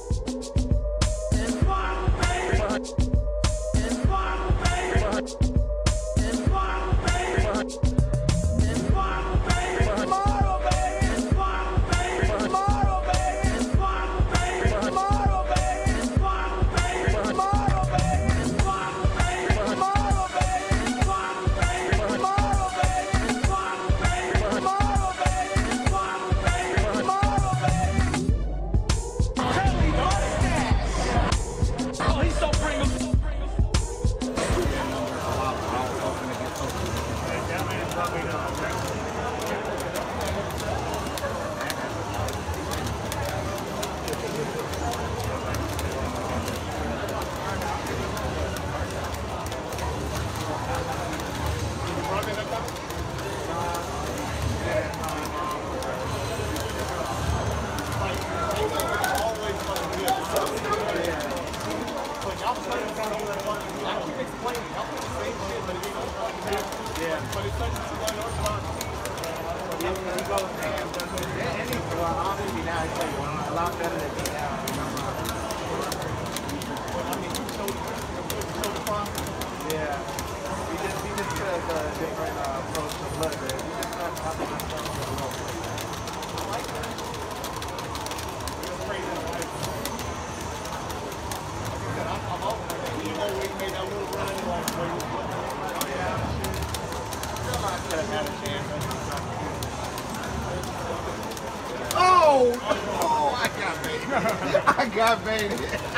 I got baited.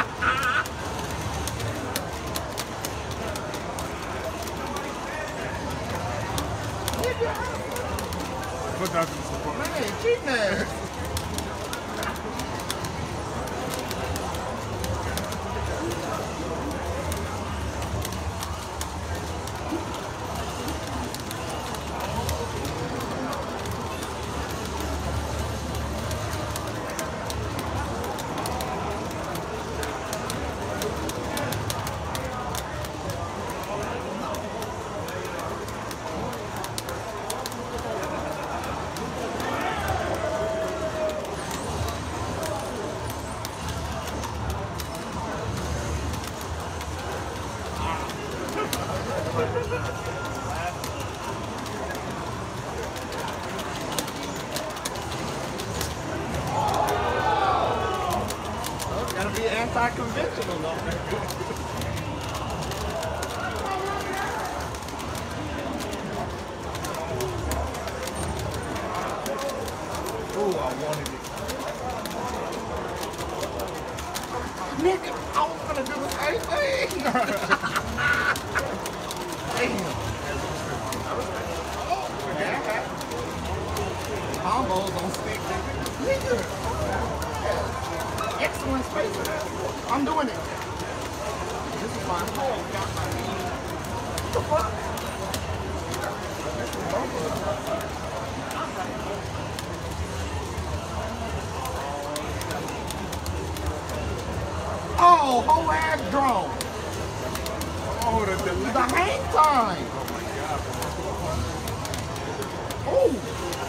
Put that to the support. Man, cheating ass. Gotta be anti-conventional though. Ooh, I wanted it. Nigga, I was gonna do the same thing. Damn. Combos on stick, nigga. Excellent space. I'm doing it. This is my home. What the fuck? Oh, whole ass drone. Oh, the delay. The hang time. Oh my god. Oh.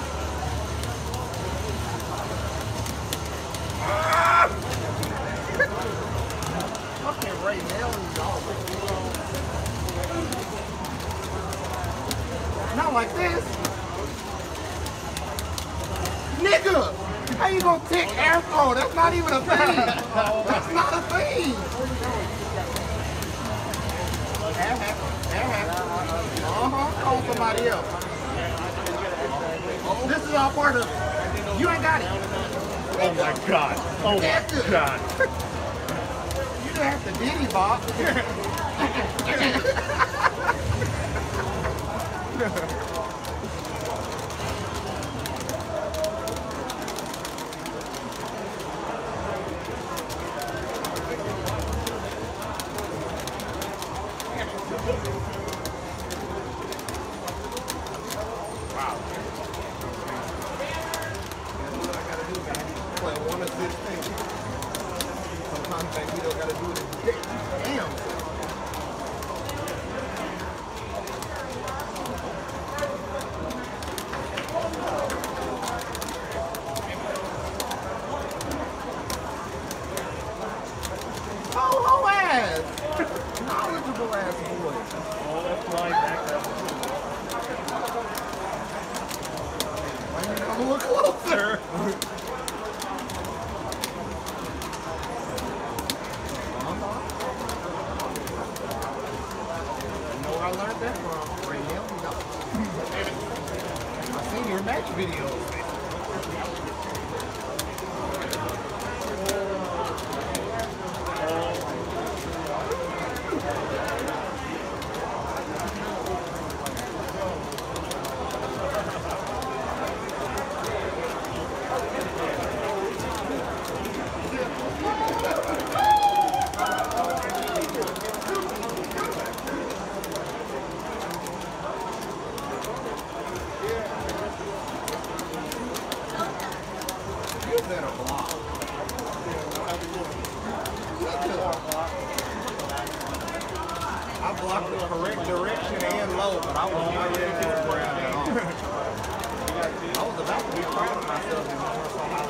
Fucking Ray Nelly, dog. Not like this. Nigga! How you gonna tick air throw? That's not even a thing. That's not a thing. Call somebody else. This is all part of it. You ain't got it. Oh my god. Oh my god. You didn't have to diddy bop. Wow. What I gotta do, man. Play one of this thing. Sometimes that video gotta do it. Damn. little ass boy. Oh, that's flying back up. Why you come a little closer? You know where I learned that from? Ray Hill. I seen your match videos. I blocked the correct direction and low, but I was not ready to get ground at all. I was about to be proud of myself in the first time.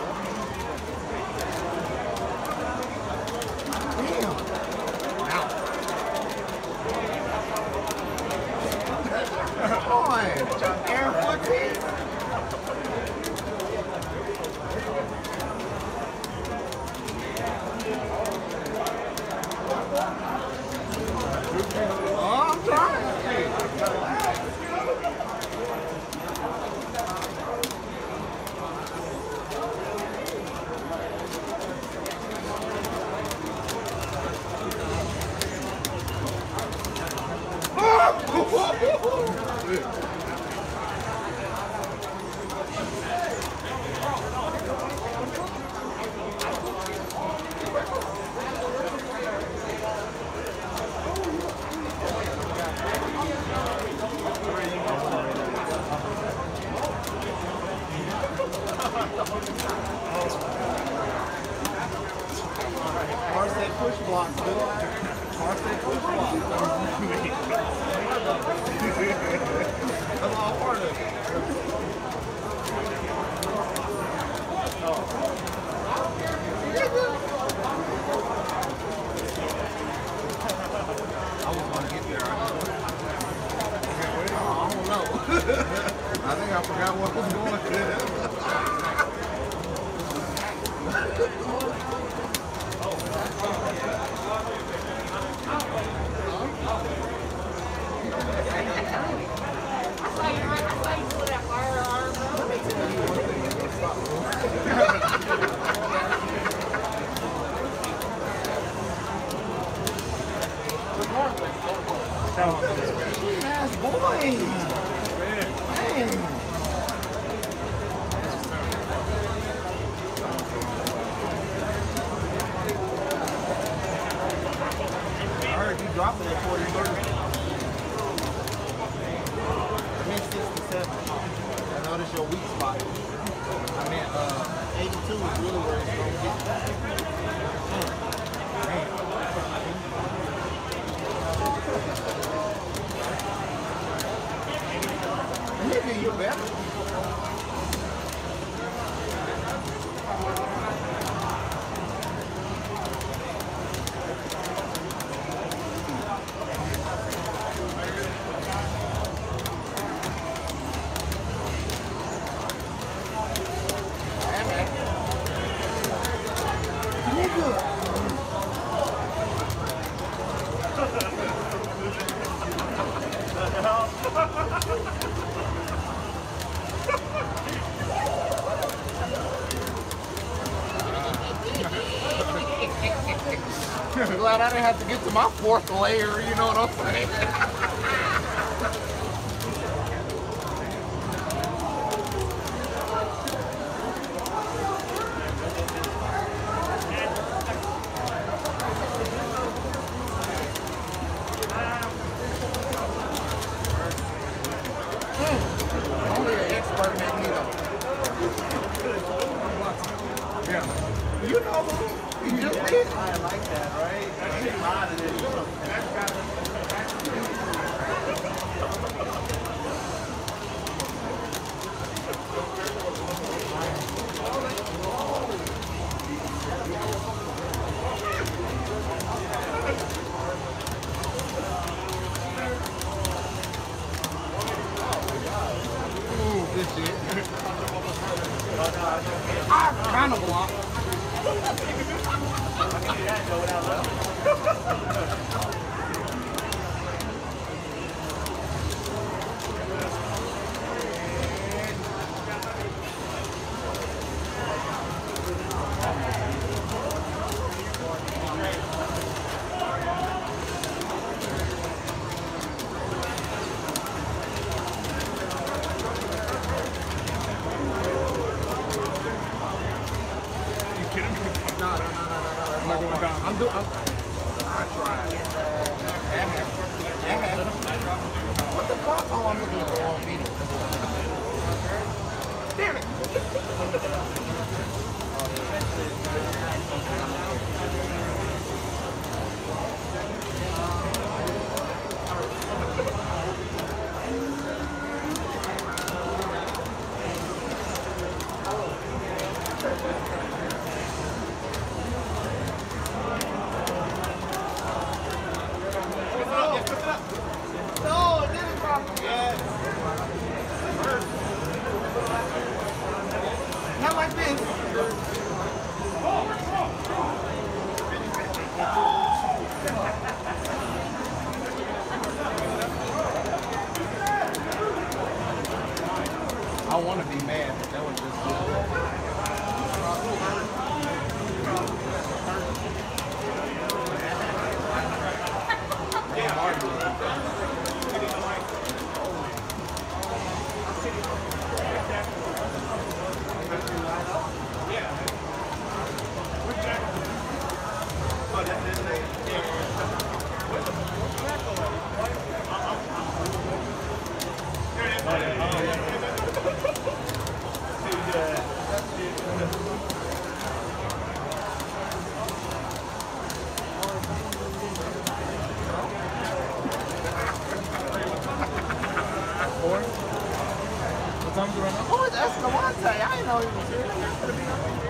Damn. Come on. Air 14. Oh, I'm trying. Parsec push block, boy. Parsec push block. That's all part of it. I was going to get there. I don't know. I think I forgot what was going on. Yes, boy. Dang. I heard you dropping it 40-30. I meant 67. I know this is your weak spot. I meant 82 is really where it's going to get. Nigga, you better. I'm glad I didn't have to get to my fourth layer, you know what I'm saying? Only an expert Magneto. Yeah. You know who? You just did. I like that, right? Ain't a lot of this. that go without love. I'm doing. I tried. What the fuck? Oh, I'm looking at the wrong video. Damn it! Not like this. I want to be mad, but that was just oh, it's Escalante. I didn't know he was here.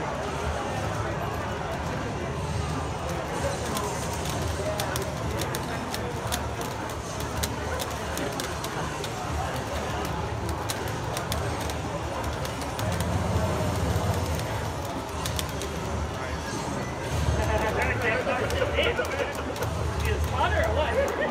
Is hotter or what?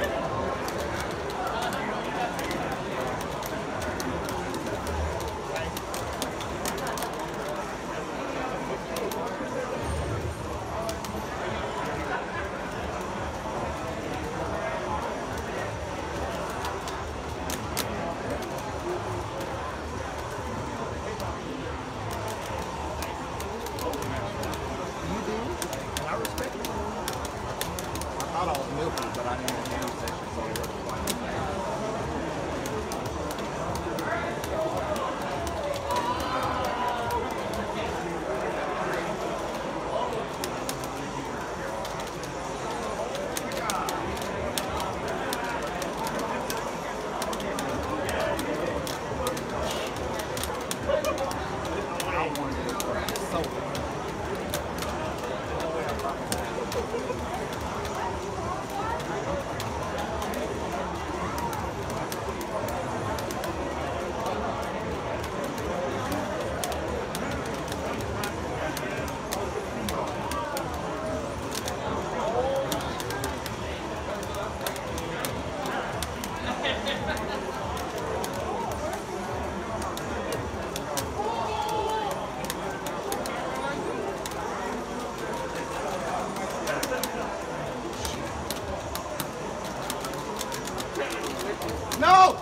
I respect it. I thought I was milky, but I didn't know the game session, so it was fine. I wanted this crap so bad. No!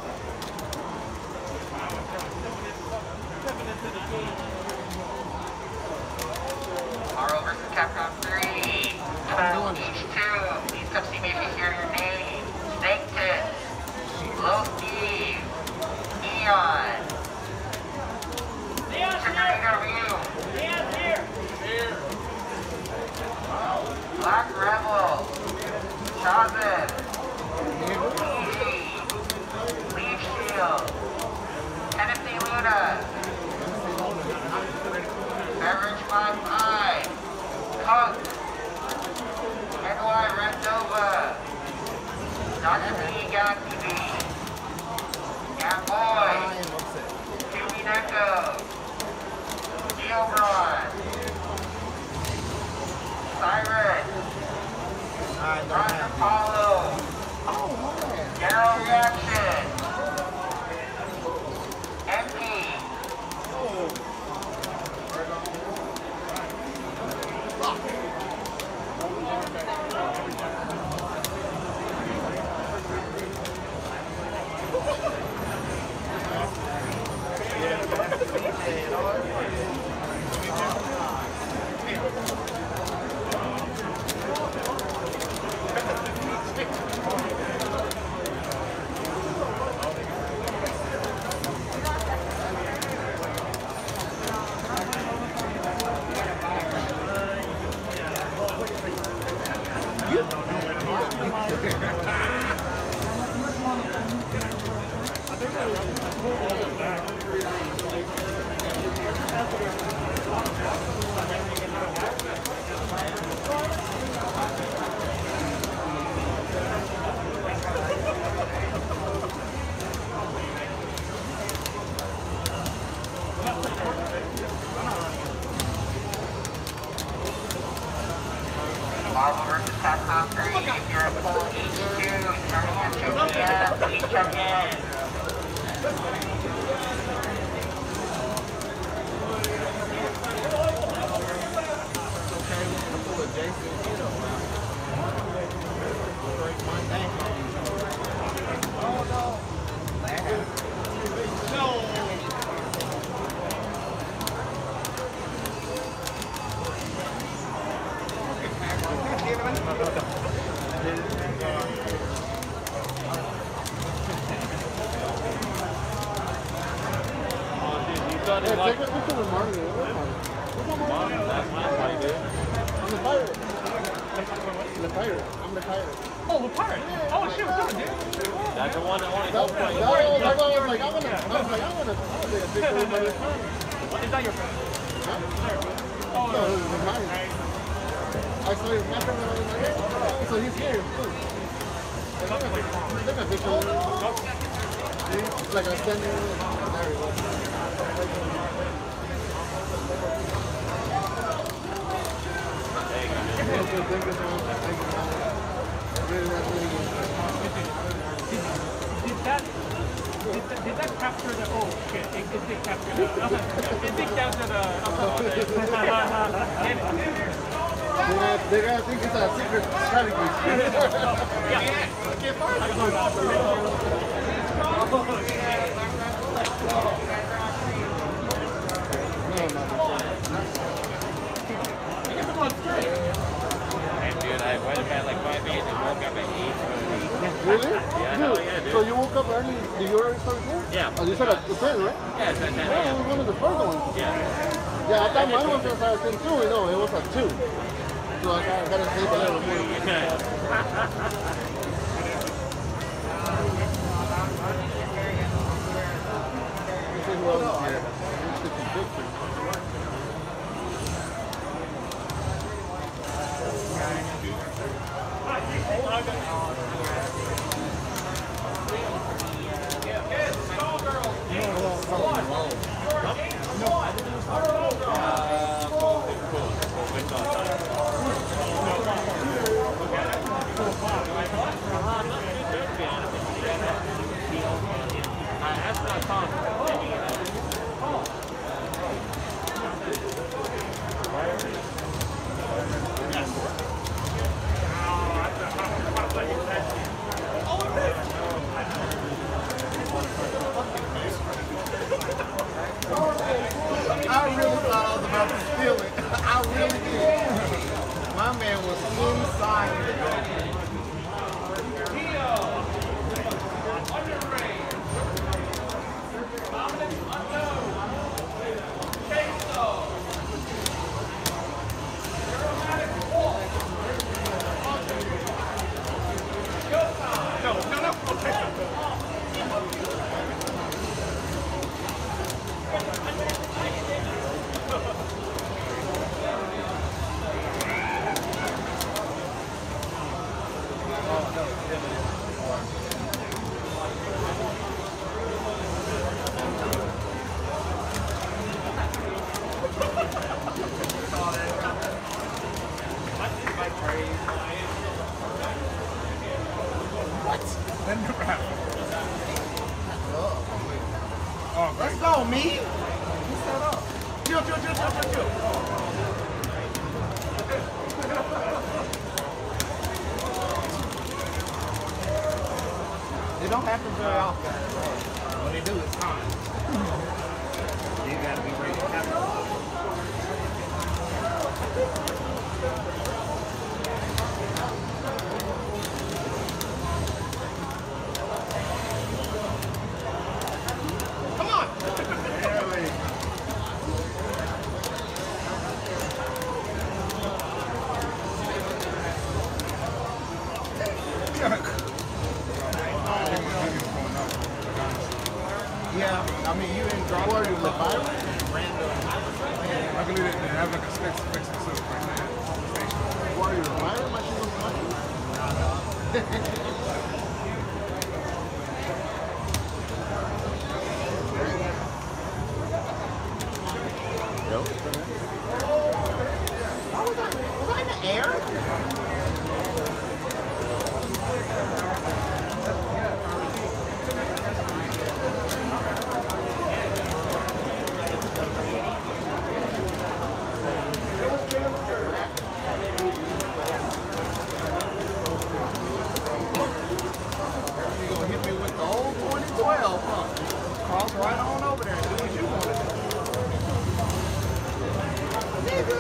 RO versus Capcom 3. Each two. Please come see me if you hear your name. Snake Tits. Low Steve. Neon. Triggering Review. Leon's here. Black Rebel. Shazen. Leaf Shield. Tennessee Luna. Beverage 5-5. Cook. NY Red Nova. Dr. P. Galaxy B. Young Boy. Jimmy Neko. Neobron. Cyrus. I don't Roger have Paulo. Oh, man. General Reaction. MP. Marvel vs. Capcom 3, if you're at full H2, turning in 2 p.m., please check in. Okay, we're gonna pull a Jason Kiddo out. Break my neck. Oh no. That happened. No. Take a picture with Marty. That's my fight, dude. I'm the pirate. The pirate. I'm the pirate. Oh, the pirate. Oh, shit, what's up, dude? That's the one that only Oh, goes right. for That you. was like, I was like, I'm gonna take a picture with my friend. Is that your friend? Huh? Oh, No, it was mine. I saw his friend when I was like, so he's here. Take a picture with him. It's like a standing. There we go. Did that capture the, oh shit, it did capture the, it did capture the alcohol there. They're gonna think it's a secret strategy. Dude, I went to bed like 5 minutes and woke up at 8. Really? Yeah, hell yeah, dude. So you woke up early? Did you already start here? Yeah. Oh, you said at 10, right? Yeah, it's at 10 Oh, it a.m. was one of the first ones. Yeah. Yeah, I thought mine was gonna start at 10 too. No, it was at 2. So I gotta sleep a little more. This is what I'm here. Let's take some pictures. I really thought I was about to steal it. I really did. My man was inside the door. What? That never happened. Oh, Let's go, me. You set up. Chill. It don't happen very often. When they do, it's time. You gotta be ready to have it. Come on! Yeah, I mean, you didn't drop where you live by random. I believe they have like a fix itself right now. Why are you reminding my shit was funny? Was I in the air? You gonna hit me with the old 2012, huh? Cross right on over there and do what you want to do. Nigga.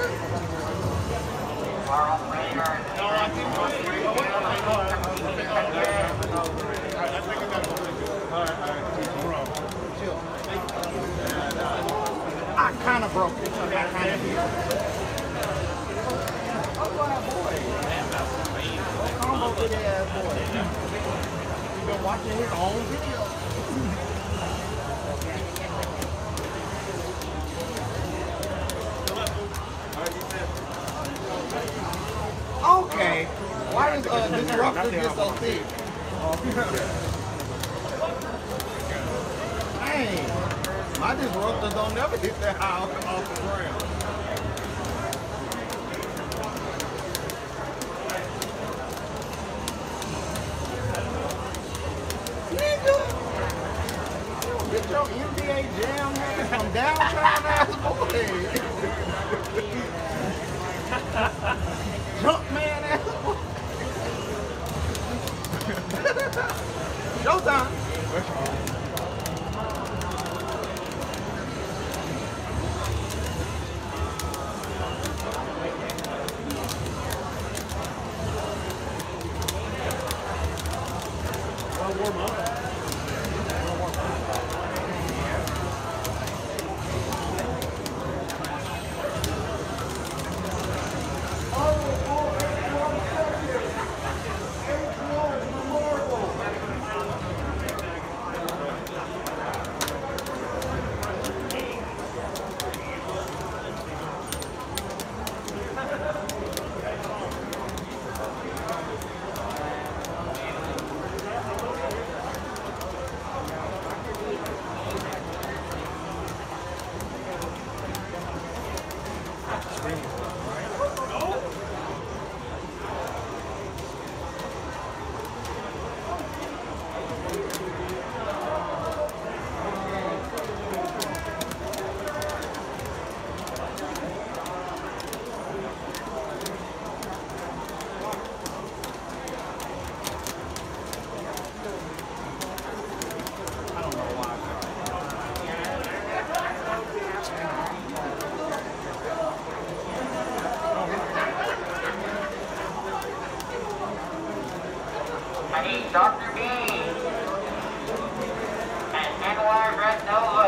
Carl Fraser. No, I think I think I got chill. I kind of broke it, so I kind of hear. Oh, boy. Combo with the ass boy. You've been watching his own video. Okay. Why does Disruptor get so thick? Dang. My Disruptor don't never hit that high off the ground. Nigga! Get your NBA Jam man from downtown ass boy. Jump man ass boy. Showtime. Warm up. I need Dr. B and Anwar Red Nova.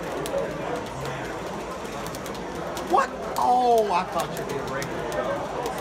What? Oh, I thought you did regular.